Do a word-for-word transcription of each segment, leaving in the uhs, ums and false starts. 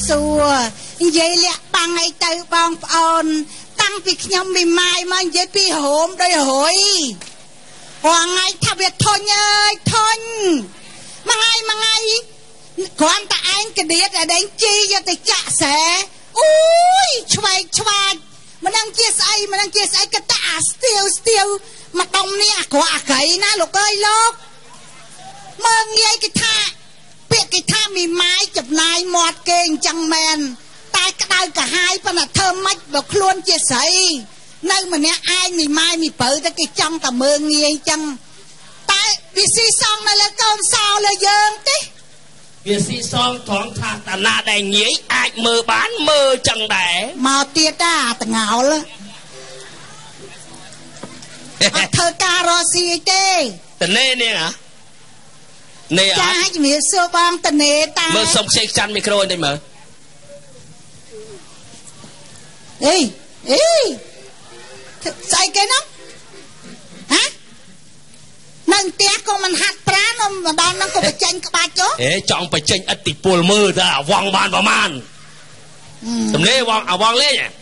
สัวยัยเลี้ยปังไอเตยบองปอนตั้งปีขยมมีไม้มันยัยปีโหมโดยหอยว่าไงทำเวททนเอ้ยทนมาไงมาไงความตาเองกระเดียดอะไรจีอย่าแต่จะแสอุ้ยช่วยช่วยมันนั่งเจี๊ยไอมันนั่งเจี๊ยไอกระตาสเตียวสเตียวมาตรงนี้กว่าไก่นะลูกเอ้ยลูกเมืองยัยกิท่าเปียกกิท่ามีไม้จับนายหมดเก่งจังแมนตายกระไดกระหายปนัดเธอมัดบอกคลวนเจี๊ยไอนั่งมันเนี้ยไอ้มีไม้มีเปิดแต่กิจังกับเมืองยัยจังตายวิซีซองนั่นแหละก้อนสาวเลยเยิงติวิซีซองของทางตาหน้าได้เงี้ยไอ้มือบ้านมือจังแดมาเตี้ยด้าแต่เงาเลยเธอการอซีเจ้แต่เน่เนี่ยนะเน่จ้าให้มีเสื้อบางแต่เน่ตาเมื่อส่งเช็คจันไมโครได้ไหมเอ้ยเอ้ยใส่แกน้องฮะนั่งเตี้ยก็มันหัดปลาน้องมาบ้านนั่งก็ไปเจนกบาดจ้ะเอ๊ะจ้องไปเจนอติปูลมือจ้ะวางบานประมาณตำเน่วางเอาวางเล่เนี่ย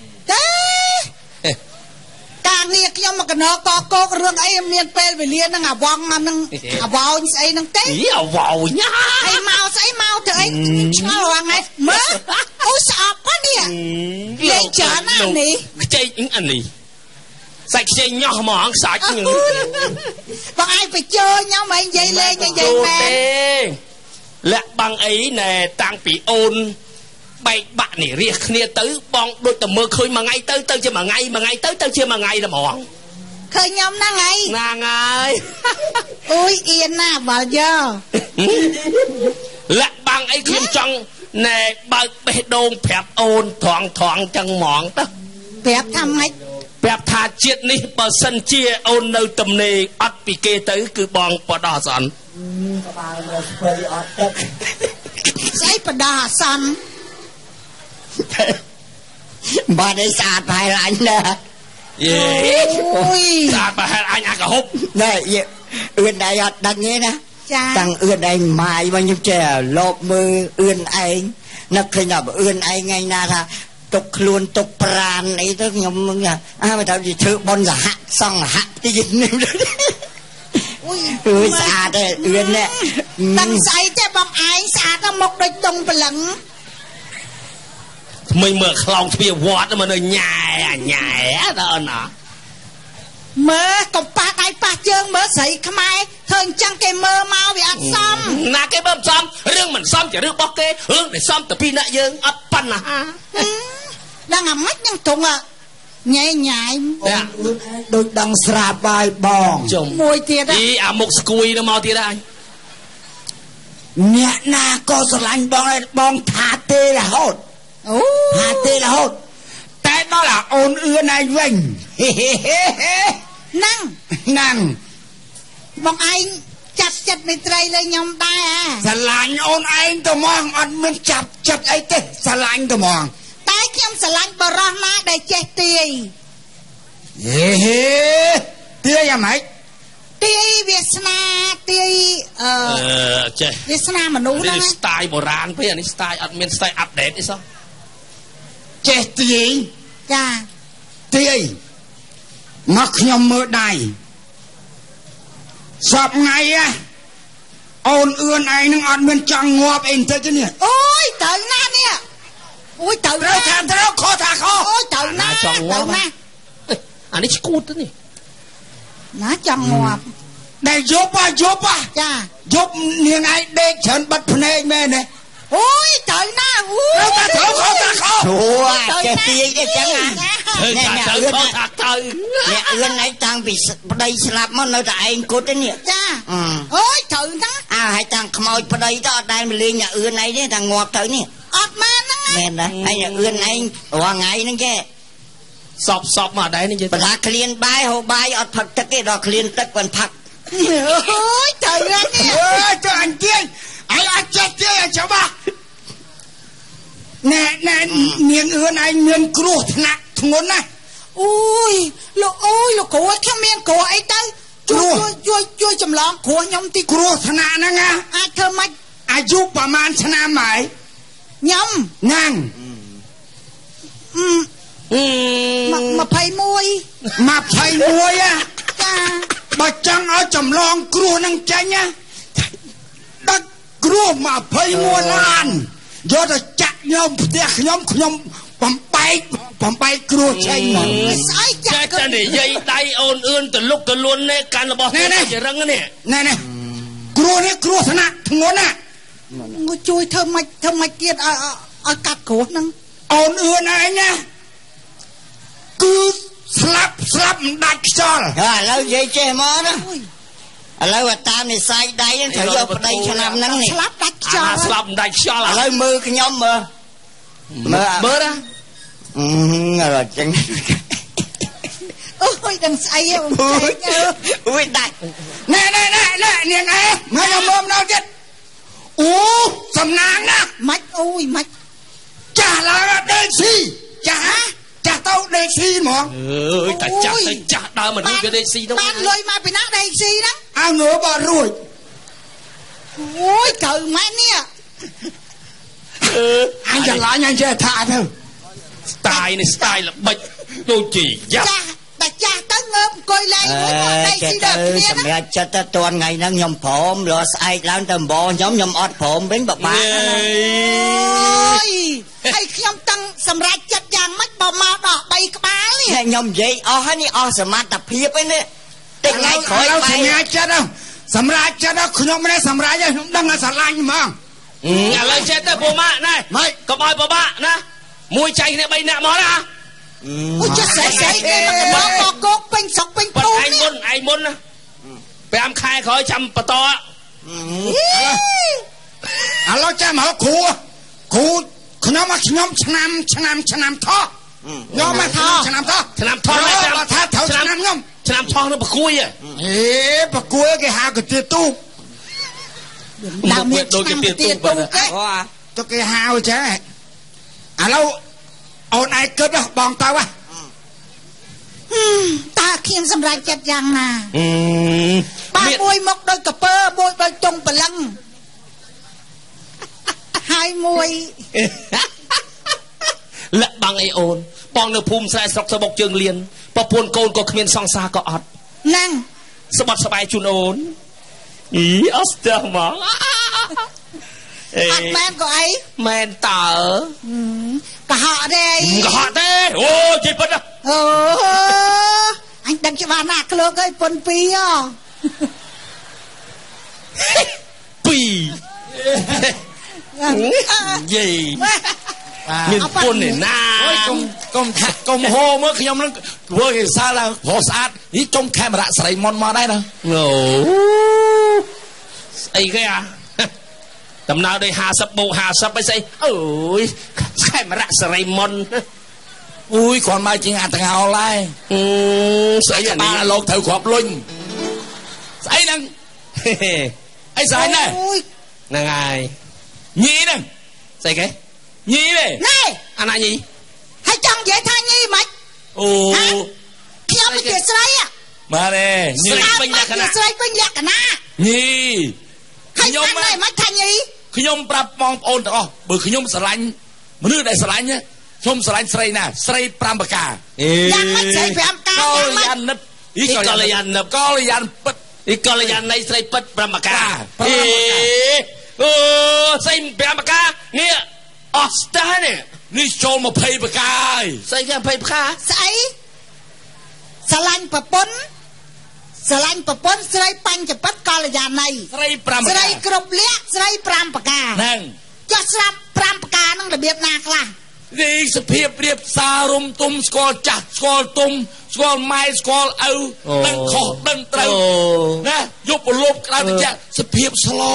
การเรียกยังมันก็นอกก็เรื่องไอ้เมียนเปรย์ไปเรียนนั่งอ่ะวางมันนั่งอ่ะวาวใส่นั่งเต้ยี่อ่ะวาวเนี่ยไอ้เมาใส่เมาเถอะไอ้ช่างวางไงเมื่อโอ้สอบก็เนี่ยเลี้ยงเจอหน้านี่ใจอิงอันนี้ใส่ใจย่อหมองสายอย่างนี้บางไอ้ไปเจอเนี่ยมันใหญ่เลยใหญ่แม่และบางไอ้เนี่ยต่างปีโอนใบบะนี่เรียกเนี่ยตื้อบองโดยแต่เมื่อเคยมาไงตื้อตื้อจะมาไงมาไงตื้อตื้อจะมาไงละหมองเคยยอมนั่งไงนั่งไงอุ้ยเอียนหน้าบ่าวเยอะและบางไอ้คุณจังในบางไปโดนแผลโอนถองถองจังหมองตั้งแผลทำไงแผลทาเจ็ดนี่เปอร์เซ็นต์เชียโอนในตำเนอัดปีเกตื้อคือบองปดาสันใส่ปดาสันบ้านไอ้ศาสตร์ภายหลังนะเย้ศาสตร์ภายหลังอ่ะกระหบเนี่ยเอื้อนใดอัดดังนี้นะตั้งเอื้อนใดหมายมันยังเจอลบมือเอื้อนไอ้นักขยับเอื้อนไอ้ไงนะค่ะตกคลวนตกปราณไอ้ทั้งยมมึงอ่ะอ้าวไม่ทำดิเธอบอลจะหักซ่องหักที่ยินนี่อุ้ยเอื้อนศาสตร์เอื้อนเนี่ยตั้งใจจะบอกไอ้ศาสตร์ต้องมกโดยตรงไปหลังไม่เมื่อคลองเพียวอดมันเลยใหญ่ใหญ่ตอนน่ะเมื่อกับปาไอปาเจิงเมื่อใส่ขมายเธอจังเกมเมื่อมาวิอัดซ้ำนาเกเบิ่มซ้ำเรื่องมันซ้ำจะเรื่องบอกเกเรื่องไหนซ้ำแต่พี่น่ะยังอัดปั่นนะฮะดังอ่ะมัดยังตรงอ่ะใหญ่ใหญ่โดยดังสราบายบองจมมวยเตี้ยอีอามุกสกุยนะมอเตี้ยได้เนี่ยนาก็สลันบองบองทาเตละโหดหาเตละโหดแต่đó là ôn ưa này vinh นั่งนั่งบอกไอ้จับจับในไตรเลยยอมได้อ่ะสลายโอนไอ้ตัวมองอันมันจับจับไอ้เต้สลายตัวมองตายเข้มสลายบรอมาได้เจตีเฮ้เตี้ยยังไงตีเวียสนาตีเออเจ้เวียสนามนุษย์นะสไตล์โบราณเพื่อนนี่สไตล์อัดเมนสไตล์อัปเดตนี่ซะเจตีจ้าตีมักยมมือใดสอบไงอะโอนเอื้อนไอ้นึงอัดเมนจังงวบเองเธอจะเนี่ยโอ้ยเต่าหน้าเนี่ยโอ้ยเต่าหน้าเราแทนเราคอถาคอโอ้ยเต่าหน้าเต่าหน้าอันนี้ชิกูดนี่น้าจังงวบได้ยบป่ะยบป่ะจ้ายบเนี่ยไงเด็กฉันบัดพเนแม่เนี่ยโอ้ยเต่าหน้าโอ้ยเราตาเขาเขาตาเขาโอ้ยเจตีได้จังอ่ะเนี่ยเนี่ยเอื้อนเนี่ยเอื้อนไอ้ตังปีได้สลับมันเราแต่ไอ้กูตัวเนี่ยจ้าโอ้ยเต่าหน้าอ้าวให้ตังขโมยพอได้ต่อได้มาเลี้ยงเนี่ยเอื้อนไอ้เนี่ยทางงอกเต่านี่ออกมานั่งไงแม่นะไอ้เนี่ยเอื้อนไอ้ว่าไงนั่งแกสอบสอบมาได้นี่จะปลาเคลียนใบหัวใบอดผักตะเกียดอกเคลียนตะกวนผักโอ้ยเต่าหน้าเนี่ยโอ้ยเจ้าอันเตี้ยไอ้อันเจ๊เตี้ยเจ้าบ้าแน่แน่เนียนเอื้อนไอ้เนียนกลัวหนักทงนนะโอ้ยลูกโอ้ยลูกโก้แค่เมียนโก้ไอ้เต้ช่วยช่วยช่วยจำลองโก้ยมตีกลัวขนาดนั้นไงอาเธอมาอายุประมาณชนะไหมញ៉ាំណាំងអឺអឺមកភ័យមួយមកភ័យមួយហ៎ចាបើចង់ឲ្យចម្លងគ្រោះនឹងចាញ់ណាដឹកគ្រោះមកភ័យមួយឡានយកទៅចាក់ខ្ញុំផ្ទះខ្ញុំខ្ញុំបំបែកបំបែកគ្រោះចេញមកស្អីចាក់តែនិយាយដៃអូនអឿនទៅលុកទៅលួននេះកាន់របស់ទៅជារឹងនេះណែណែគ្រោះនេះគ្រោះថ្នាក់ធ្ងន់ណាងជួយធ្វើម៉េចធ្វើម៉េចទៀតឲ្យឲ្យកាត់គ្រោះហ្នឹងអូនអឿនឯងណាគឺស្លាប់ស្លាប់មិនដាច់ខ្យល់ឥឡូវនិយាយចេះមកណាឥឡូវតាមនិស័យដៃត្រូវយកប្តីឆ្នាំហ្នឹងស្លាប់ដាច់ខ្យល់ស្លាប់មិនដាច់ខ្យល់ឥឡូវមើលខ្ញុំមើលមើលមើលណាអឺរត់ចឹងអូយដឹងស្អីហ៎អូយដាច់ណែណែណែណែនាងឯងមកយកមើលម្ដងទៀតអូសំណាងណាម៉ាច់អូយម៉ាច់ចាស់ឡើងដេកស៊ីចាស់ចាស់ទៅដេកស៊ីហ្មងអើយតែចាស់ទៅចាស់ដើមមនុស្សវាដេកស៊ីទៅបានលុយមកពីណាដេកស៊ីហ្នឹងអើងើបអត់រួចអូយកើម៉ែនេះអឺអញច្រឡំអញចេះថាទៅស្ទាយនេះស្ទាយល្បិចដូចជាយ៉ាប់តែចាស់ទៅងើបអង្គុយលេងមួយមកដេកស៊ីដល់គ្នាសម្រាប់ចិត្តទៅតនថ្ងៃហ្នឹងខ្ញុំព្រមរកស្អែកឡើងទៅអំបខ្ញុំខ្ញុំអត់ព្រមវិញបបាក់អូយហើយខ្ញុំតាំងសម្រាប់ចិត្តយ៉ាងម៉េចបើមកដល់បីក្បាលនេះខ្ញុំនិយាយអស់ហើយនេះអស់សមត្ថភាពឯនេះតិចថ្ងៃក្រោយសញ្ញាចិត្តសម្រាប់ចិត្តខ្ញុំនេះសម្រាប់ខ្ញុំដឹងថាស្រឡាញ់ហ្មងឥឡូវចេះទៅពូម៉ាក់ណែម៉េចកុំឲ្យបបាក់ណាមួយចៃគ្នាបីនាក់មកណាអូចិត្តស្អីស្អីគេមកកកកពេញស្រុកពេញភូមិឯងមុនឯងមុនណាប្រាំខែក្រោយចាំបន្តឥឡូវចាំមកគ្រូគ្រូខ្ញុំមកខ្ញុំឆ្នាំឆ្នាំឆ្នាំថោះខ្ញុំមកឆ្នាំថោះឆ្នាំថោះមកថាត្រូវឆ្នាំខ្ញុំឆ្នាំថោះនឹងប្រគួយអេប្រគួយគេហៅកាទៀទូបដើមមានដូចកាទៀទូបគេទៅគេហៅចេះឥឡូវអូនឯងគិតបងទៅហ៎តើខ្ញុំសម្រេចចិត្តយ៉ាងណាបាទមួយមកដូចកពើមួយដូចចុងបលឹងហើយមួយលាក់បាំងអីអូនបងនៅភូមិស្រែស្រុកសបុកជើងលៀនប្រពន្ធកូនក៏គ្មានសង្សារក៏អត់ហ្នឹងស្បត់ស្បាយជូនអូនអីអស្ចារ្យមកអត់មែនក៏អីមែនតើកុហកទេកុហកទេអូជិះពិតអូអញដឹងច្បាស់ណាស់ក្លោកអើយប៉ុនពីហ៎ពីយេមានពុនឯណាអូយកុំកុំកុំហូមើលខ្ញុំនឹងធ្វើគេសាឡើងរស់ស្អាតនេះចុំកាមេរ៉ាស្រីមុនមកដែរណាអូស្អីគេអាដំណើរដោយห้าสิบบូកห้าสิบអីស្អីអូយកាមេរ៉ាស្រីមុនអូយគ្រាន់មកជាងអាតងោឡែអឺស្អីអានេះលោកត្រូវគ្រាប់លុញស្អីហ្នឹងអីស្អីណែហ្នឹងហើយញីហ្នឹងស្អីគេញីទេណែអាណាញីហើយចង់និយាយថាញីមិនអូខ្ញុំជាស្រីបាទទេញីពេញលក្ខណៈស្រីពេញលក្ខណៈញីខ្ញុំមិនមិនថាញីខ្ញុំប្រាប់បងប្អូនទាំងអស់បើខ្ញុំស្រឡាញ់មនុស្សដែលស្រឡាញ់ខ្ញុំស្រឡាញ់ស្រីណាស្រីប្រាំប្រការយ៉ាងម៉េចស្រីប្រាំប្រការកល្យាណិតអ៊ីកល្យាណិតកល្យានពិតអ៊ីកល្យាណីស្រីពិតប្រាំប្រការអេអូស្រីប្រាំប្រការនេះអស់ស្ទើរនេះនេះចូលยี่สิบប្រការស្អីគេยี่สิบប្រការស្អីស្រឡាញ់ប្រពន្ធស្រឡាញ់ប្រពន្ធស្រីបញ្ចពិតកល្យាណីស្រីប្រាំប្រការស្រីគ្រប់លក្ខស្រីប្រាំប្រការហ្នឹងចុះស្រាប់ប្រាំប្រការហ្នឹងរបៀបណាខ្លះនេះសភាពរៀបសាររុំទុំស្គាល់ចាស់ស្គាល់ទុំស្គាល់ម៉ែស្គាល់ឪដឹងខុសដឹងត្រូវណាយកប្រលប់ក្តៅតិចសភាពស្លោ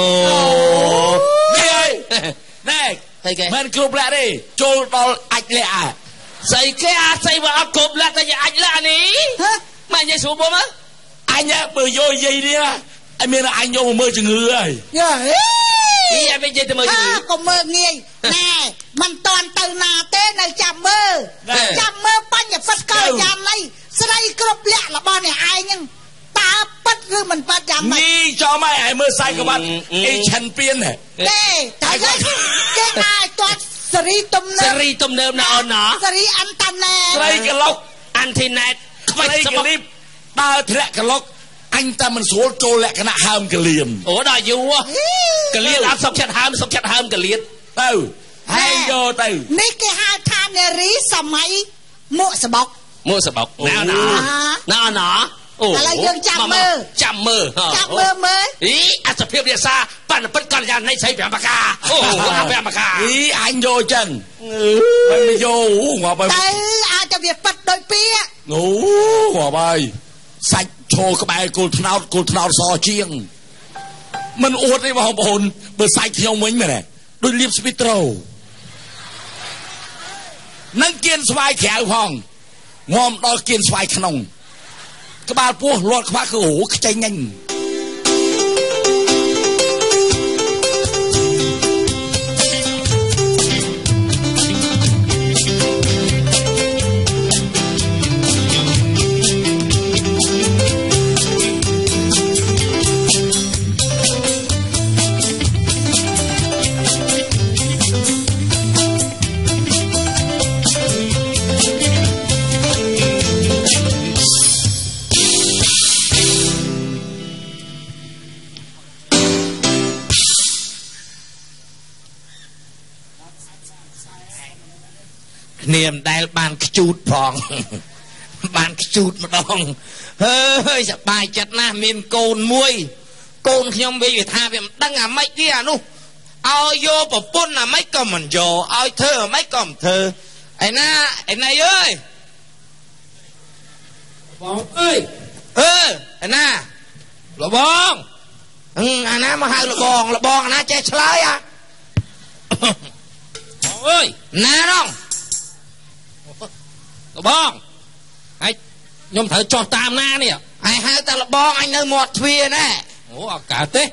នេះហើយណែមិនគ្រប់លក្ខទេចូលដល់អាចលក្ខស្អីគេអាស្អីវាអត់គ្រប់លក្ខតែអាចលក្ខនេះម៉ែនិយាយស្រួលមកអញបើយកយាយនេះអញមានអញយកមកមើលជំងឺហើយយ៉ាអីអញនិយាយទៅមើលជំងឺក៏មើលងាយណែមិនតាន់ទៅណាទេនៅចាំមើលចាំមើលបញ្ញពិតកល្យាណីស្រីគ្រប់លក្ខរបស់អ្នកឯងហ្នឹងតើตาปัดหรือมันปัดอย่างไรนี่จอไม่ไอ้เมื่อใส่กับวันไอ้แชมเปี้ยนเนี่ยเด้ตายเลยเจ๊นายตัวสรีตุ่มเนิมสรีตุ่มเนิมนะอ๋อเนาะสรีอันตันแน่สรีกระลกอันทีเน็ตสรีกระลิบตาแทะกระลกanh ta mình số trôi lại cái nạ ham cái liền ủa đòi dù á cái liền ăn xong chặt ham xong chặt ham cái liền từ hay vô từ ní cái hai than này rí sầm máy mua sờ bọc mua sờ bọc nào nọ nào nọ ủa là dương chăm mơ chăm mơ chăm mơ mơ ý ăn sập phiêu địa xa bạn là bất con nhà này xây bèm bạc ca ồ bèm bạc ca ý anh vô chân mình đi vô ngõ bay tới ai cho việc bắt đôi pía ngủ ngõ bay sạchโชว์กระบายกูทนาวกูทนาวซอเชียงมันอวดได้ว่าบนเบอร์ไซค์เที่ยวมิ้งไหมเนี่ยโดยเลียบสปิโตรนั่งเกียนสบายแขวห้องงอมดอเกียนสบายขนมกระบาลพวกรถกระบาคือโอ้ใจเงินเนียมได้บานจูดพองบานจูดมาดองเฮ้ยสบายจัดนะมีนโกนมวยโกนขยมไปอยู่ท่าเพียงตั้งอ่ะไม่เดียนู้เอาโยปะปุ่นอ่ะไม่ก็มันโยเอาเธอไม่ก็เธอไอ้น่าไอ้นายเอ้ยบองเอ้ยเออไอ้น่าระบองอืมไอ้น่ามาหาระบองระบองนะเจ๊เฉลยอ่ะเอ้ยน่าน้องบ้องไอ้ยมเถอะจอดตามหน้าเนี่ยไอ้ฮะแต่ละบ้องไอ้เนื้อหมดทวีแน่โอ้อากาศเต้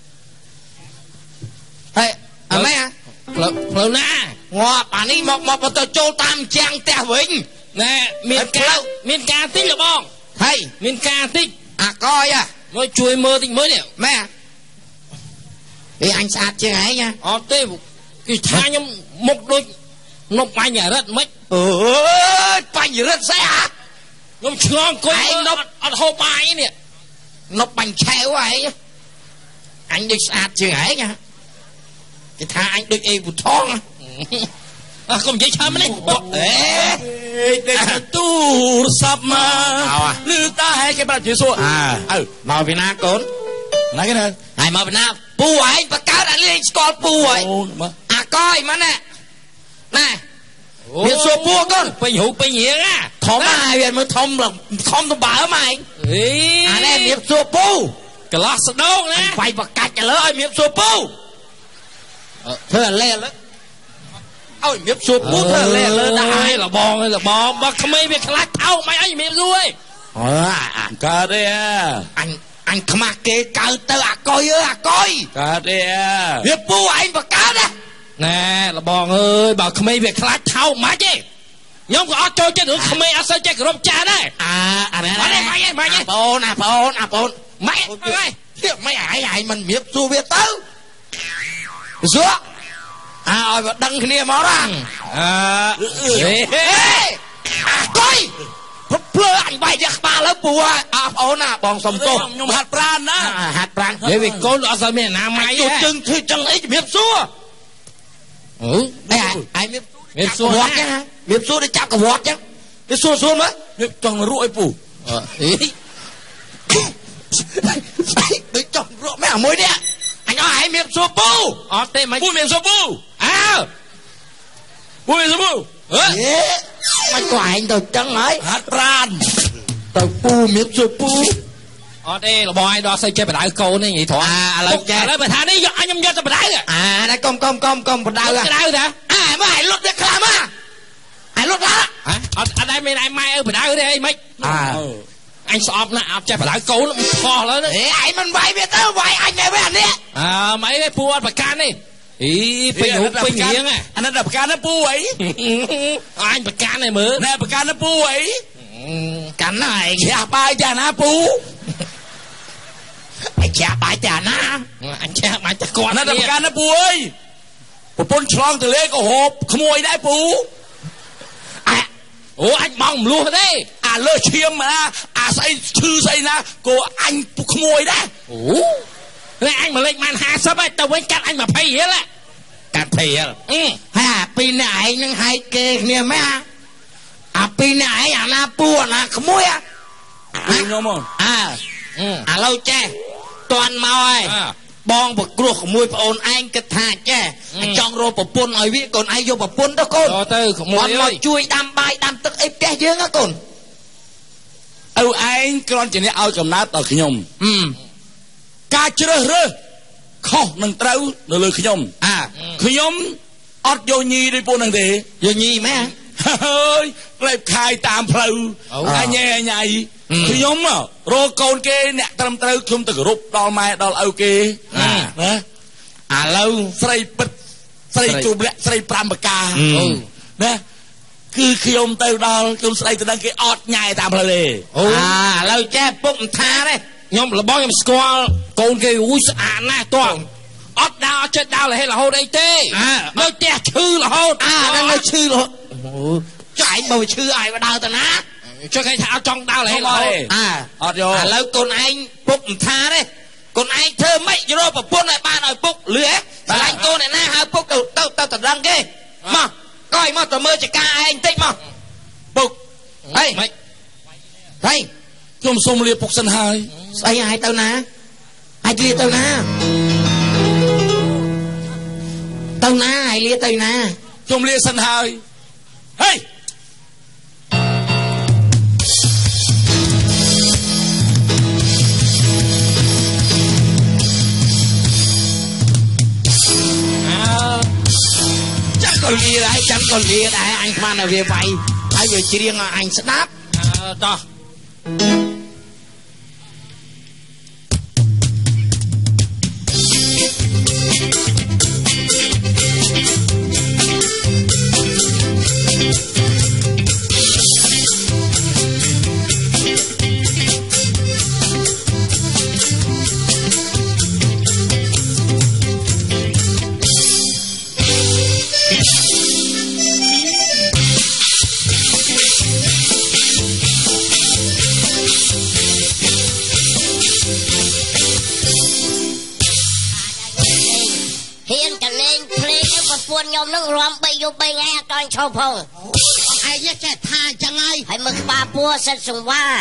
เฮ้ยอะไรอ่ะเพลเพลหน้างอป่านนี้หมดหมดประตูโจตามแจงแต่วิ่งแน่มีกามีกาติ๊กละบ้องเฮ้ยมีกาติ๊กอ่ะก้อยอ่ะ mới chui mơติ๊กmớiเนี่ยแม่ไอ้อันสะอาดยังไงเนี่ยอ๋อเต้กี่ทางยังมุกด้วยนกไปใหญ่รัดไม่เออไปใหญ่รัดแซ่นกเชื่องก้อยนกอัดโฮไปเนี่ยนกปังแช่ไว้อันดึกสะอาดยังไงเนี่ยcái thà anhดึกเอบุท้องอ่ะก็ไม่ใช่มันเลยบอกเอ๊ะเด็กตู้สับมาลือตาให้แกบ้านจีซัวอ่าเออมาเป็นนาโกนไหนกันนะให้มาเป็นนาปูไอ้ประกาศอะไรสกอลปูไอ้อ่ะก้อยมันน่ะน่ะเบียดซัวปูก่อนไปหูไปเหยียงอ่ะทอมมาเบียดมือทอมหรอกทอมตัวบ่าวมาเฮ้ยอันนี้เบียดซัวปูกระลักสะดงนะไปประกาศจะเลยเบียดซัวปูเธอเล่เลยเอาเมียบสูบพูดเธอเล่เลยได้หรอบองเลยหรอบองบอกทำไมเบียดคลาดเท้าไม่ไอ้เมียบด้วยอ๋ออ่านกาเดียอันอันขมาเกย์กาเตอร์อะก้อยเอออะก้อยกาเดียเมียบปูไอ้ประกาศนะแน่หรอบองเอ้ยบอกทำไมเบียดคลาดเท้ามาเจ้ยอมก็เอาโจจะหรือทำไมอาศัยเจ้กรมจ่าได้อ่าอะไรมาได้มาได้มาได้ปนอ่ะปนอ่ะปนไม่ไม่เที่ยวไม่ไอ้ไอ้มันเมียบสูบเบียดเต้าซัวอ่าเอาดังขึ้นเนี่ยมาร่างอ่าเฮ้ยก้อยเพื่ออันใบยักษ์มาแล้วปัวอาเอาหน้าบองสมโตยมหัดปราณนะหัดปราณเดี๋ยววิโก้เอาสมัยน้ำไม่จุดจึงที่จังไอ้เมียบซัวเออไอ้ไอ้เมียบเมียบซัววอดยังเมียบซัวได้จับกับวอดยังได้ซัวซัวมั้ยเมียบจังรู้ไอ้ปู่เฮ้ยได้จังรู้แม่มวยเนี่ยไอ้น้อยไอ้เมียบซัวปูอ๋อเต้ไม่ปูเมียบซัวปูอ้าวปูเมียบซัวปูเฮ้ยมันกวาดตัวจังไหมหัดปราณตัวปูเมียบซัวปูอ๋อเต้เราบอยดอใส่เจ็บไปได้โกนี่ไงถอดอะไรแกแล้วไปทานนี่อันยำยำจะไปได้เหรออ่าได้กลมกลมกลมกลมไปได้เหรอไปได้เหรออ่าไม่ให้รถเด็กขลามาให้รถละฮะอันไหนไม่ได้ไม่เออไปได้เหรอไอ้ไม่อ่าไอ้สอบนะเอาใจไปได้โกแล้วมันพอแล้วนะเอ้ไอ้มันไหวเบี้ยเต้าไหวไอ้ไงแบบนี้อ่าไม่ได้ปวดประกันนี่อีไปหูไปเหยียงอ่ะอันนั้นประกันนะปูไอ้ไอ้ประกันไอ้มือแน่ประกันนะปูไอ้กันไหนเสียไปจ้านะปูไอ้แฉะบายแต่นะไอ้แฉะบายแต่ก่อนนั่นทำการนะปูเอ้ยปูปนฉลองทะเลก็หอบขโมยได้ปูอ่ะโอ้อันมองรู้ได้อ่ะเลิกเชียมมาอ่ะใส่ชื่อใส่นะกูอันขโมยได้โอ้แล้วอันมาเล็กมันหาซะไปแต่เว้นกันอันมาพายเยอะแหละการพายเยอะอืมฮะปีไหนยังหายเกย์เนี่ยไหมฮะอ่ะปีไหนอ่ะนาปูนะขโมยอ่ะปูโยมอ่ะอืมอ่ะเราแจ้ตอนมาไอ้บองบกกลัวขโมยปอนไอ้กระทาแจ้จองโรปปนไอ้วิก่อนไอ้โยปปนตะโกนเตอขโมยเลยช่วยดำใบดำตึกไอ้แก่เยอะนะก่อนเอาไอ้กรอนจะเนี่ยเอาจำนัดต่อขยมอืมการเจริญเรือข้อหนึ่งเต้าเดือดขยมอ่าขยมอดโยนีได้ปูนังเดยโยนีไหมเฮ้ยเล็บคายตามเพลวไอ้แง่ใหญ่ขยมอ่ะโรโกนเกเนี่ยตรำเต้าขยมตะกรุบดอลไม้ดอลเอาเกนะอ่าเราใส่ปิดใส่จูบและใส่ปรามปากกานะคือขยมเต้าดอลขยมใส่ตะดังเกอดใหญ่ตามเพลวอ่าเราแจ้ปุ๊บท่าเลยยมระบองยมสกอลโกนเกยอุ้ยสะอาดนะตัวอดดาวเจ็ดดาวเลยให้เราได้เต้เราแจ้ชื่อเราอ่านั่นเราชื่อเราใจบ่ชื่อไอ้มาดาวแต่นะช่วยใครเอาจองดาวเลยให้เราอ่าอดโยแล้วคนไอ้ปุ๊บท่าเลยคนไอ้เธอไม่ยอมปุ๊บปุ๊บในบ้านหน่อยปุ๊บเหลือแต่ไอ้ตัวเนี่ยนะฮะปุ๊บเต้าเต้าเต้าตัดรังเกยมาก้อยมาตัวมือจะกล้าไอ้ติ๊กมาปุ๊บเฮ้ยเฮ้ยยมสมเรียปกสันหายไอ้ไอ้เต้านะไอ้เรียเต้านะเต้านะไอ้เรียเต้านะยมเรียสันหายเฮ้ยจังก็เรียได้จังก็เรียได้อันมาหน้าเวียไปไอ้เวียเชียงอันสนับต่อยมนั่งรำไปอยู่ไปไงตอนชาวพงไอ้ยักษ์จะท่าจังไงให้มึงปาปัวสันสงว่า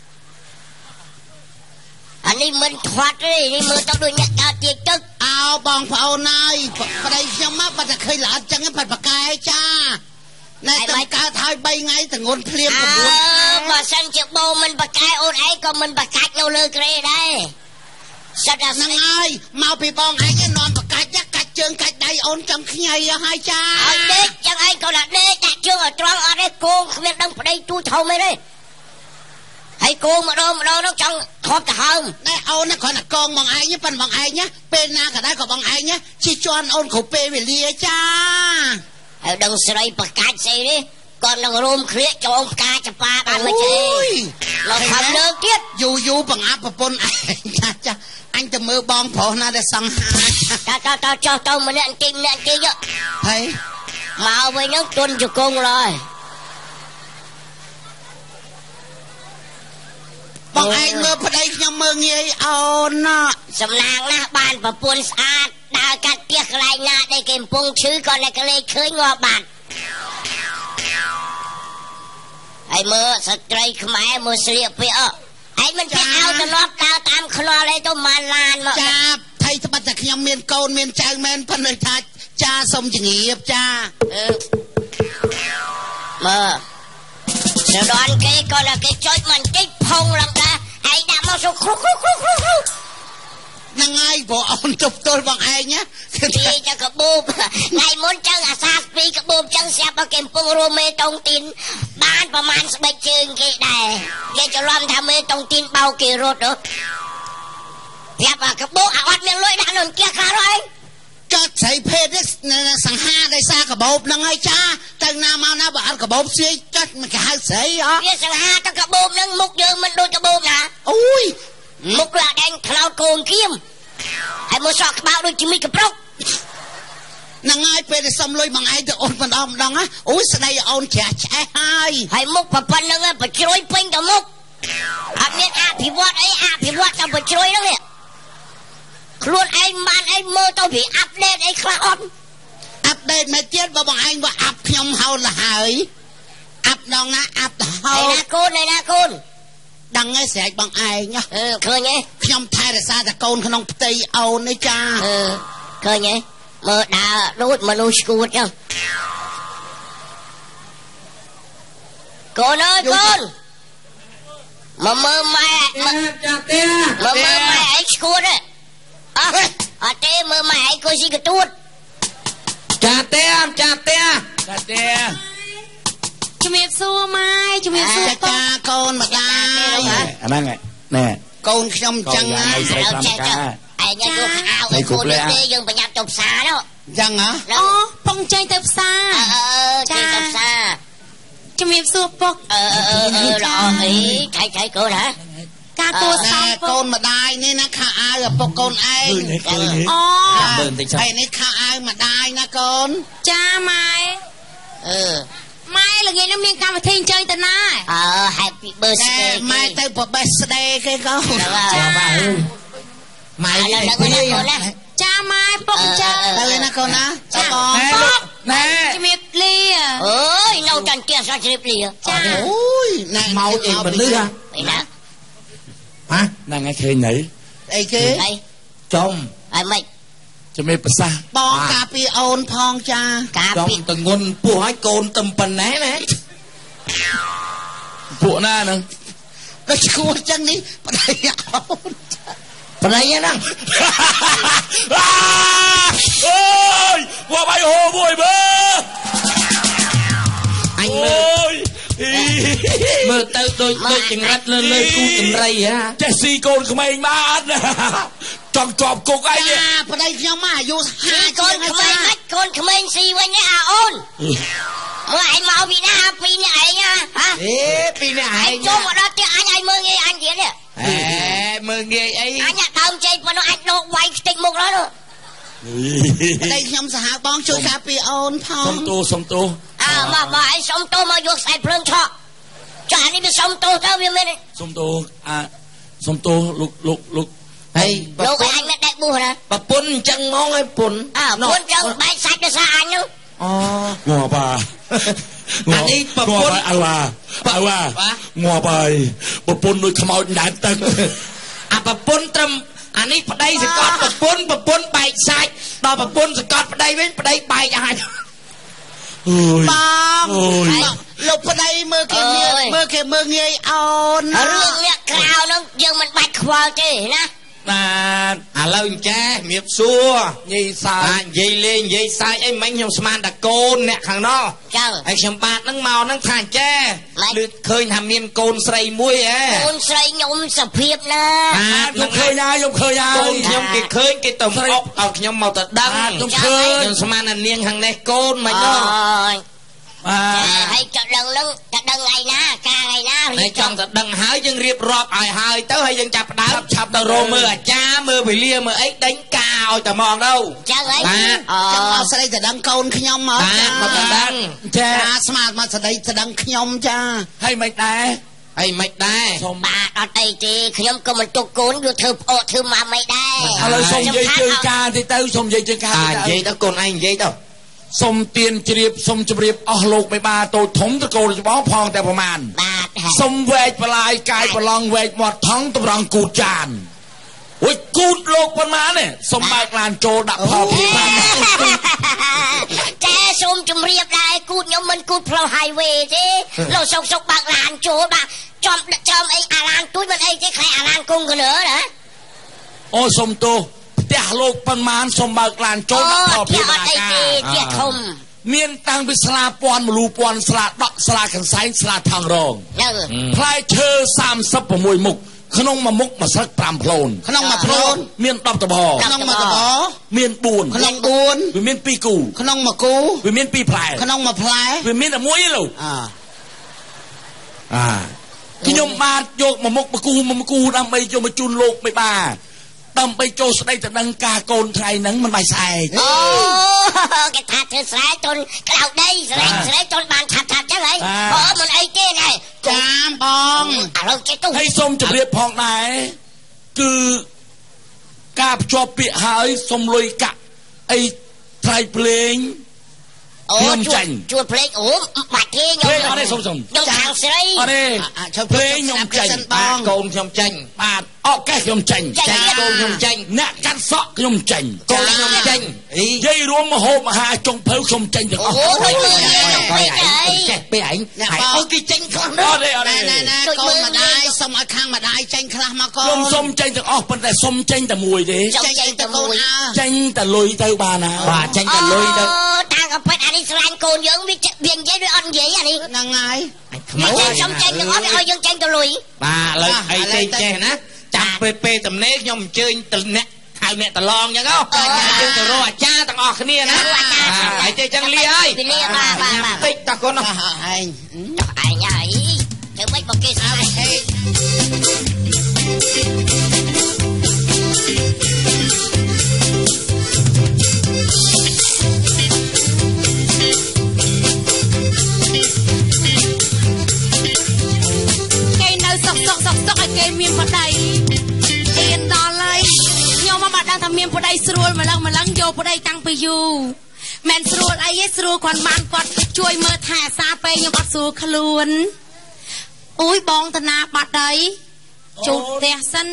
อันนี้มันทวัดเลยนี่มือต้องดูเนี่ยตาเตี้ยตึกเอาบองเผานายปะไดยังมาปะจะเคยหลาจังให้ผัดปากกายจ้านายตากาทายใบไงแต่งนเพลียมกับบัวบ่สันจะโบมันปากกายโอนไอ้ก็มันปากกายเราเลยเกรได้สัตว์นางไอ้มาไปบองไอ้ก็นอนปากกายยักษ์กัดเชิงกัดใดโอนจังขี้ไงอะให้จ้าเด็กยังไอ้ก็ละเด็กกัดเชิงอะตรองอะไรโกงเมียดังไปได้ตู้เท่าไม่ได้ให้โกงมาโดนมาโดนต้องจังทอดกระหึ่มได้เอานะขอหนักกองบองไอ้เนี่ยเป็นบองไอ้เนี่ยเป็นนาก็ได้กับบองไอ้เนี่ยชิจวนโอนเขาเปย์ไปเลียจ้าไอ้ดังใส่ปากกาใส่ดิก่อนดังรวมเคลียจงกาจะปาบ้านมาเจเราทำเลิกเกียดอยู่อยู่ปังอาปปนไอ้จ้าจ้าอันจะมือบองพอน่าจะสังหารจ้าจ้าจ้าจ้าจ้ามันเนี่ยจริงเนี่ยจริงเยอะเฮ้ยมาเอาไว้นั่งจนจะโกงเลยบองไอ้เมื่อพอได้ยังเมื่อเงี้ยเอาหน้าสำนางนะบ้านประปุ่นสะอาดดาวกัดเปียกไรหน้าได้เก็บปงชื่อก่อนแล้วก็เลยเคยงอบัตรไอ้เมื่อสตรีขมายเมื่อเสียเปียไอ้มันจะเอาจะลอบดาวตามคลออะไรต้องมาลานมาจ้าไทยสบัดจากยังเมียนโกนเมียนใจเมียนพันเลยท่าจ้าสมจิงเงียบจ้าเออเมื่อเดี๋ยวดอนเกย์ก่อนแล้วเกย์ช่วยมันกิ๊กพงหลังกาไอ้ดำมาสุกครุกครุกครุกครุกครุกนั่งไงบอกเอาจบตัวบางไอ้เนี่ยปีจะกระบูบไงมุนจังอาซาสปีกระบูบจังเสียบเก็บปุงรูเมตรงตินบ้านประมาณสบายจึงกี่ได้เกย์จะรอมทำเมตรงตินเบากี่รถเหรอเพียบกระบูบอาวัดเมียนลอยด่านนเกียร์ขาร้อยก็ใส่เพศได้สังหาได้ซากระบูบนั่งไงจ้าแต่งนามาหน้าบ้านกระบูบเสียจัดมันแค่ใส่เหรอเรียสังหาตั้งกระบูบนั่งมุกยืมมันโดนกระบูบนะอุ้ยមុខរកដេញថ្នោតកូនគៀមហើយមើលសក់ក្បាលដូចជាមីកប្រុកនឹងហើយពេលទៅសុំលុយបងឯងទៅអូនម្ដងម្ដងណាអូយស្ដីអូនច្រាស់ឆ្អេះហើយហើយមុខប៉ុណ្្នឹងបជ្រួយពេញទៅមុខអត់មានអភិវឌ្ឍអីអភិវឌ្ឍតែបជ្រួយហ្នឹងខ្លួនឯងបានឯងមើលទៅពីអាប់ដេតអីខ្លះអត់អាប់ដេតមកទៀតបើបងឯងបើអាប់ខ្ញុំហៅលហើយអាប់ដងណាអាប់ទៅហៅឯណាកូនឯណាកូនដឹងហើយស្រែកបងឯងអឺឃើញទេខ្ញុំថែរក្សាតែកូនក្នុងផ្ទៃអូននេះចាអឺឃើញទេមើលដើរដូចមនុស្សស្គួតចឹងកូនអើយកូនមកមើលម៉ែចាទេមើលមើលម៉ែឯងស្គួតទេអត់អត់ទេមើលម៉ែឯងគួយស៊ីកទួតចាទេចាទេចាទេជំរាបសួរម៉ែជំរាបសួរតាកូនម្ដាយអាហ្នឹងណែកូនខ្ញុំចឹងហើយស្រីតាមកាឯងយកខោឲ្យកូនទេយើងប្រញាប់ទៅផ្សារនោះចឹងហ៎អូពងចេញទៅផ្សារអឺចេញទៅផ្សារជំរាបសួរពុកអឺអឺល្អអីឆៃឆៃកូនហ៎ការតួសាកូនម្ដាយនេះណាខោអាវឪពុកកូនឯងអូហើយនេះខោអាវម្ដាយណាកូនចាម៉ែអឺម៉ែល្ងាចនេះមានកម្មវិធីអញ្ជើញទៅណាអឺ Happy Birthday ម៉ែទៅប្រ birthday គេកូនចាម៉ែម៉ែទៅណាចាម៉ែពុកអញ្ជើញទៅណាកូនណាចាបងណែជំរាបលាអើយនៅតាន់ផ្ទះសោះជំរាបលាចាអូយណែមកអីមនុស្សអីណាហ៎ហ្នឹងឯងឃើញនៅអីគេអីចំហើយម៉េចជំរាបប្រសាសន៍បងការពីអូនផងចាការពីតងន់ពោះឲ្យកូនទឹមប៉ុណ្ណេះណាពួកណាហ្នឹងដូចឈួតចឹងនេះប្តីអូនប្តីហ្នឹងអូយវ៉ាបៃហូមួយមើអញមើលមើលទៅដូចដូចចង្រិតលើលើគូចម្រៃហ่าចេះស៊ីកូនក្មេងមកអត់ចង់ជាប់គុកអីចាប្តីខ្ញុំមកអាយុហាកូនក្មេងមិនកូនក្មេងស៊ីវិញឯអាអូនមើលឯងមកពីណាពីនេះឯងហ៎អេពីនេះឯងចូលមកដល់ផ្ទះអញឲ្យមើលងាយអញទៀតនេះអេមើលងាយអីអញដើមចេញប៉ុណ្ណោះអញដកវាយខ្ទេចមុខដល់នោះប្តីខ្ញុំសាហាវបងជួយការពីអូនផងសុំទោសសុំទោសអើមកមកឯងសុំទោសមកយកខ្សែភ្លើងឆក់ចានេះវាសុំទោសទៅវាមានសុំទោសអាសុំទោសលោកលោកលោកហើយលោកអញមិនដែកបួសណាប្រពន្ធអញ្ចឹងហ្មងហើយពុនអើពុនចឹងបែកសាច់ដោយសារអញនោះអូងាប់អាអានេះប្រពន្ធអើវ៉ាអើវ៉ាងាប់ហើយប្រពន្ធដូចខ្មោចដែនទឹកអាប្រពន្ធត្រឹមអានេះប្តីសកត់ប្រពន្ធប្រពន្ធបែកសាច់ដល់ប្រពន្ធសកត់ប្តីវិញប្តីបែកឲ្យអូយបងលោកប្តីមើលគេមើលគេមើលងាយអូនរឿងអ្នកក្រៅហ្នឹងយើងមិនបាច់ខ្វល់ទេណាបាទឥឡូវអញ្ចាមៀបសួរនិយាយសើចនិយាយលេងនិយាយសើចអីមិញខ្ញុំស្មានតែកូនអ្នកខាងនោះចឹងហើយខ្ញុំបាទហ្នឹងមកហ្នឹងថាអញ្ចាឮឃើញថាមានកូនស្រីមួយហ៎កូនស្រីខ្ញុំសភាពណាបាទខ្ញុំឃើញហើយខ្ញុំឃើញហើយកូនខ្ញុំគេឃើញគេទៅអុកឲ្យខ្ញុំមកទៅដឹងខ្ញុំឃើញខ្ញុំស្មានតែនាងខាងនេះកូនមិននោះបាទហើយចង់ដឹងនឹងតែដឹងថ្ងៃណាការថ្ងៃណាហើយចង់តែដឹងហើយយើងរៀបរាប់ឲ្យហើយទៅហើយយើងចាប់ផ្ដើមឆាប់ទៅរកមើលអាចារ្យមើលវេលាមើលអីដេញការឲ្យតែមកទៅចឹងហើយចង់ឲ្យស្ដីទៅដឹងកូនខ្ញុំមកចាមកទៅដឹងចាស្មានមកស្ដីទៅដឹងខ្ញុំចាហើយមិនដែរហើយមិនដែរសូមបាទអត់អីទេខ្ញុំក៏មិនទុកកូនយកធ្វើប្អូនធ្វើមកមិនដែរឥឡូវសូមនិយាយជើងការទៅទៅសូមនិយាយជើងការនិយាយទៅកូនឯងនិយាយទៅសូមទៀនជ្រាបសូមជម្រាបអស់លោកមេបាតូចធំតកូលច្បងផងតែប្រមាណបាទសូមវែកបលាយកាយប្រឡងវែកមាត់ថងតម្រង់គូតចានអូយគូតលោកប៉ុន្មានទេសូមបើកឡានចូលដាក់ផលភីបានតែសូមជម្រាបដែរគូតខ្ញុំមិនគូតផ្លូវ highway ទេលោកសុកសុកបើកឡានចូលបាទចំចំអីអាឡានទួយមិនអីទេខ្លាចអាឡានគង់កនើណាអូសូមទោសផ្ទះលោកប៉ុន្មានសូមបើកឡានចូលដាក់ផលភីបានការផ្ទះធំមានតាំងពីស្លាពាន់មលូពាន់ស្លាដកស្លាកន្សែងស្លាថងរងផ្លែឈើសាមសិប៦មុខក្នុងមួយមុខមួយស្លឹកប្រាំផ្លូនក្នុងមួយផ្លូនមានដប់តបក្នុងមួយតបមានបួនក្នុងបួនវាមានពីរគូក្នុងមួយគូវាមានពីរផ្លែក្នុងមួយផ្លែវាមានតែមួយទេលោកអាអាខ្ញុំបាទយកមកមុខបកូមកមកូដើម្បីយកមកជូនលោកមិនបាដើម្បីចូលស្ដីទៅដឹងការកូនថ្ងៃហ្នឹងមិនបាយស្អែកអូគេថាធ្វើស្រែជូនក្តៅដីស្រែស្រែជូនបានឆាប់ឆាប់ចឹងហីអូមិនអីទេណែចាបងឥឡូវចេះទៅហើយសូមជម្រាបផងដែរគឺការភ្ជាប់ពាក្យហើយសុំលុយកាក់អីថ្លៃភ្លេងខ្ញុំចាញ់ជួលភ្លេងអូបាច់ទេខ្ញុំភ្លេងអត់ទេសុំសុំខ្ញុំខាងស្រីអត់ទេភ្លេងខ្ញុំចាញ់បាទកូនខ្ញុំចាញ់បាទអកកេះខ្ញុំចាញ់ចាញ់កូនខ្ញុំចាញ់អ្នកកាន់សក់ខ្ញុំចាញ់កូនខ្ញុំចាញ់និយាយរួមមហូបមហាចុងភៅខ្ញុំចាញ់ទាំងអស់អូយចេះពេលឯងហើយអូគេចាញ់ខ្លះអត់ទេអត់ទេណែណែកូនម្ដាយសុំឲ្យខាងម្ដាយចាញ់ខ្លះមកកូនខ្ញុំសុំចាញ់ទាំងអស់ប៉ុន្តែសុំចាញ់តែមួយទេចាញ់តែមួយចាញ់តែលុយទៅបានណាបាទចាញ់តែលុយទៅតាំងក៏ពិតអានេះស្រាញ់កូនយើងវាវានិយាយដូចអត់និយាយអានេះហ្នឹងហើយមកចាញ់សុំចាញ់ទាំងអស់វាឲ្យយើងចាញ់ទៅលុយបាទឥឡូវអីទេចេះណាចាំពេលពេលតំណេខ្ញុំអញ្ជើញទៅអ្នកហៅអ្នកតឡងអញ្ចឹងអូយើងទៅរកអាចារ្យទាំងអស់គ្នាណាហើយទេអញ្ចឹងលាហើយលាបាទបាទតិចតកូនឯងឯងហើយធ្វើម៉េចបើគេស្អាតគេមានប្តីទៀនដល់ហើយខ្ញុំមកបាត់ដឹងថាមានប្តីស្រួលម្លឹងម្លឹងយកប្តីតាំងពីយូរមិនស្រួលអីទេស្រួលគាត់បានគាត់ជួយមើលថែអាសាពេលខ្ញុំអត់ស្រួលខ្លួនអូយបងតាណាបាត់ហើយជួបផ្ទះសិន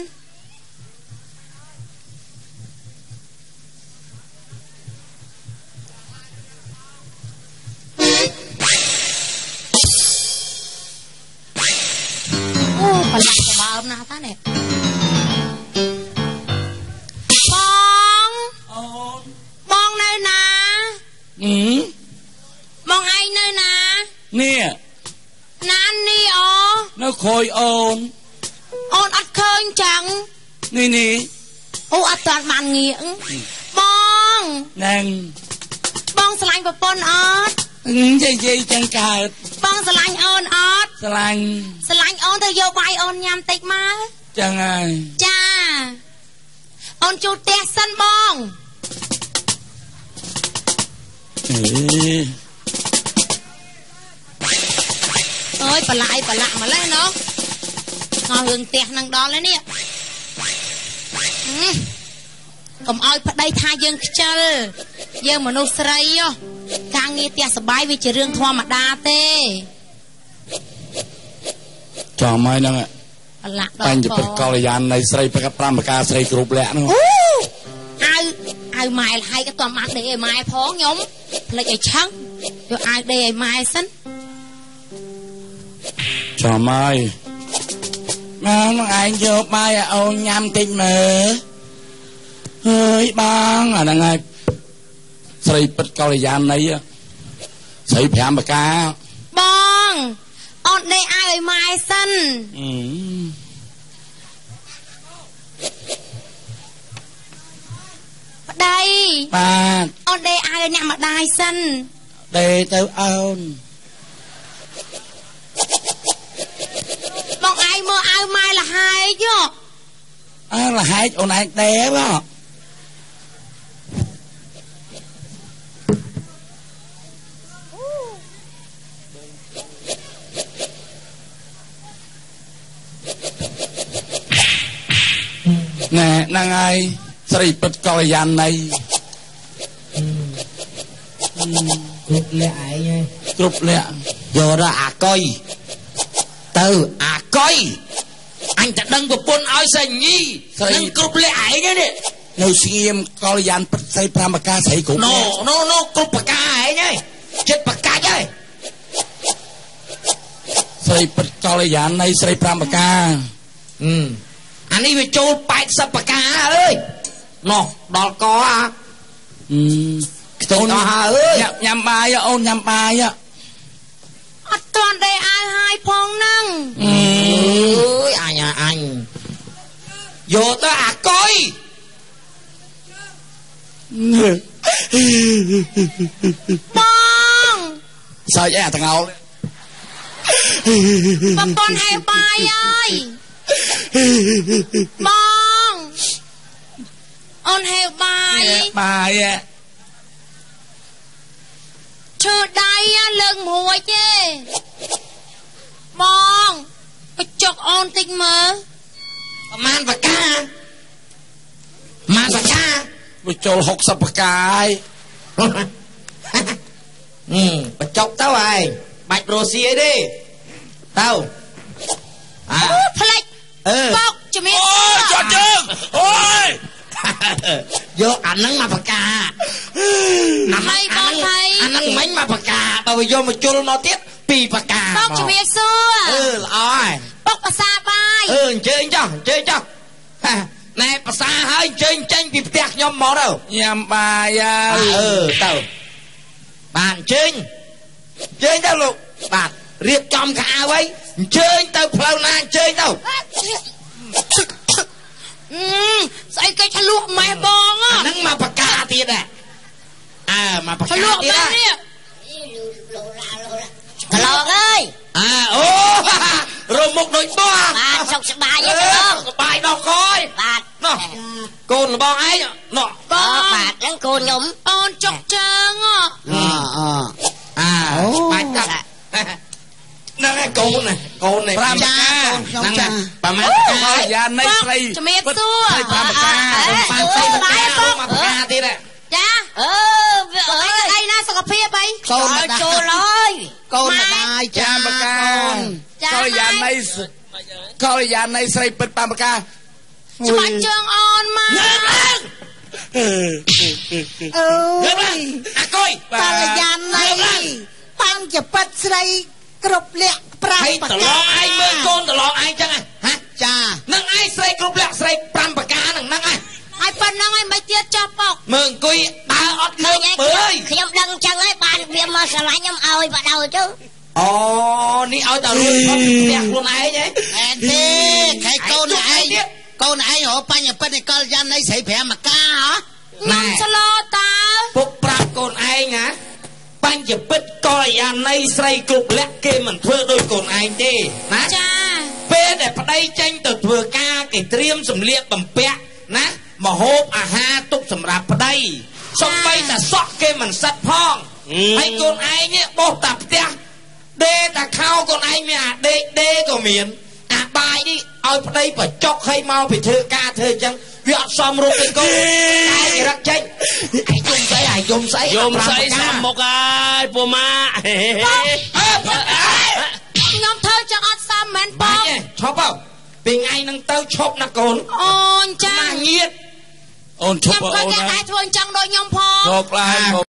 អូប្រឡាក់សបើមណាស់តានេះបងអូនបងនៅណាអឺបងឯងនៅណានេះណាននេះអូនៅក្រោយអូនអូនអត់ឃើញចឹងនេះនេះអូអត់តាន់បានងាកបងហ្នឹងបងស្រឡាញ់ប្រពន្ធអត់និយាយនិយាយចឹងកើតបងស្រឡាញ់អូនអត់ស្រឡាញ់ស្រឡាញ់អូនទៅយកបាយអូនញ៉ាំតិចមកចឹងហើយចាអូនជួបផ្ទះសិនបងអេអើយប្រឡាយប្រឡាក់ម្លេះណោះដល់រឿងផ្ទះនឹងដល់ហើយនេះកុំឲ្យប្តីថាយើងខ្ជិលយើងមនុស្សស្រីការងារផ្ទះសបាយវាជារឿងធម្មតាទេចាំហើយហ្នឹងប្រឡាក់ដល់បញ្ញពិតកល្យាននៃស្រីប្រកាសប្រាំប្រការស្រីគ្រប់លក្ខនោះអាវអាវម៉ែលហើយក៏តាមបានដេកឲ្យម៉ែផងខ្ញុំផ្លេចឲ្យឆឹងយកអាវដេកឲ្យម៉ែសិនចាំហើយមកមកឯងយកបាយឲ្យអូនញ៉ាំតិចមើលអើយបងអាហ្នឹងហើយស្រីពិតកល្យាននៃស្រីប្រាំប្រការបងអូនដេកអាវឲ្យម៉ែសិនប្តីបាទអូនដេកអាវឲ្យអ្នកម្ដាយសិនដេកទៅអូនបងឯងមើលអាវម៉ែលហែកអើលហែកអូនឯងដេកហ៎ណែហ្នឹងហើយស្រីពិតកល្យាននៃគ្រប់លក្ខឯងហើយគ្រប់លក្ខយកដល់អាកុយទៅអាកុយអញតែដឹងប្រពន្ធឲ្យសញ្ញីនឹងគ្រប់លក្ខឯងនេះនៅស្ងៀមកល្យានពិតស្រីប្រាំប្រការស្រីគ្រប់ណូណូណូគ្រប់ប្រការឯងហើយចិត្តប្រកាច់ហើយស្រីពិតកល្យាននៃស្រីប្រាំប្រការអឺអានេះវាចូលប៉ែតសិបប្រការអើយណោះដល់កអាអឺខ្ទោនអស់ហើយញ៉ាំញ៉ាំបាយអូនញ៉ាំបាយអត់ទាន់ដេកអាវហើយផងហ្នឹងអើយអញអញយកទៅអាកុយបងសើចអែទាំងអោ bà con hay bài ơi bong on hay bài bài chưa đây lưng mùa chứ bong chọc on tinh mơ man và ca man và ca វាចូលหกสิบប្រកាយបញ្ចុកទៅហើយបាច់ប្រូស៊ីអីទេទៅអើផ្លេចអឺបោកជំរាបសួរចត់ជើងអូយយកអាហ្នឹងមកបកាអាម៉ៃបងថៃអាហ្នឹងមិញមកបកាបើយកមកជុលមកទៀតពីបកាបោកជំរាបសួរអឺល្អហើយបុកភាសាបាយអឺអញ្ជើញចុះអញ្ជើញចុះណែភាសាហើយអញ្ជើញចេញពីផ្ទះខ្ញុំមកទៅញ៉ាំបាយហើយអឺទៅបានអញ្ជើញអញ្ជើញទៅលោកបាទរៀបចំខោហើយអញ្ជើញទៅផ្លូវណាអញ្ជើញទៅស្អីគេឆ្លក់ម៉ែបងអាហ្នឹងមកបកាទៀតដែរអើមកបកាទៀតដែរកន្លងអើយអើអូរមុខដូចបោះបាទសុខសប្បាយទេបងសប្បាយដល់កយបាទណោះកូនរបស់ឯងណោះបងបាទហ្នឹងកូនខ្ញុំអូនចុកជើងអអអអើបាច់ដាក់ហ្នឹងឯងកូនណាកូននេះប្រាំចាកូនខ្ញុំចាប្រហែលកាយ៉ានៃស្រីជំរាបសួរស្រីប្រាំកាបានស្រីប្រាំកាមកកាទៀតចាអឺអីណាសុខភាពអីកូនម្ដាយចូលហើយកូនម្ដាយចាបកាកលយ៉ានៃកលយ៉ានៃស្រីពិតប្រាំកាច្បាច់ជើងអូនមកអើយអាកុយកលយ៉ានៃបាំងជាពិតស្រីគ្រប់លក្ខប្រាំបកាតឡងឯងមើលកូនតឡងឯងចឹងហ៎ចានឹងឯងស្រីគ្រប់លក្ខស្រីប្រាំបកាហ្នឹងហ្នឹងឯងហើយប៉ុណ្ណឹងឯងមិនទៀតចាប់បោកមើលអង្គុយដើរអត់មើលមើលខ្ញុំដឹងចឹងហើយបានវាមកស្រឡាញ់ខ្ញុំឲ្យបដៅទៅអូនេះឲ្យតែរួចផុតផ្ទះខ្លួនឯងហ៎អែនទេខែកូនឯងកូនឯងរកបញ្ញពិតឯកលយ៉ានៃស្រីប្រាំបកាហ៎ណែស្លោតើពុកប្រាប់កូនឯងណាបញ្ញពិតកលយ៉ានៃស្រីគ្រប់លក្ខគេមិនធ្វើដូចកូនឯងទេណាចាពេលដែលប្តីចេញទៅធ្វើការគេត្រៀមសម្លៀកបំពាក់ណាម្ហូបអាហារទុកសម្រាប់ប្តីសំបីតែសក់គេមិនសិតផងហើយកូនឯងនេះបោះតាផ្ទះដេតាខោកូនឯងមានអាដេកដេក៏មានអាបាយនេះឲ្យប្តីបចុកឲ្យមកពីធ្វើការធ្វើអញ្ចឹងវាអត់សមរម្យទេកូនតែគេរកចេញឯងយំស្អីឯងយំស្អីយំស្អីស្ដាប់មុខហើយពូម៉ាខ្ញុំធ្វើចឹងអត់សមមែនបងឈប់ទៅពីថ្ងៃហ្នឹងទៅឈប់ណាកូនអូនចាញៀតអូនឈប់អូនខ្ញុំក៏តែធ្វើអញ្ចឹងដូចខ្ញុំផងឈប់ឡើង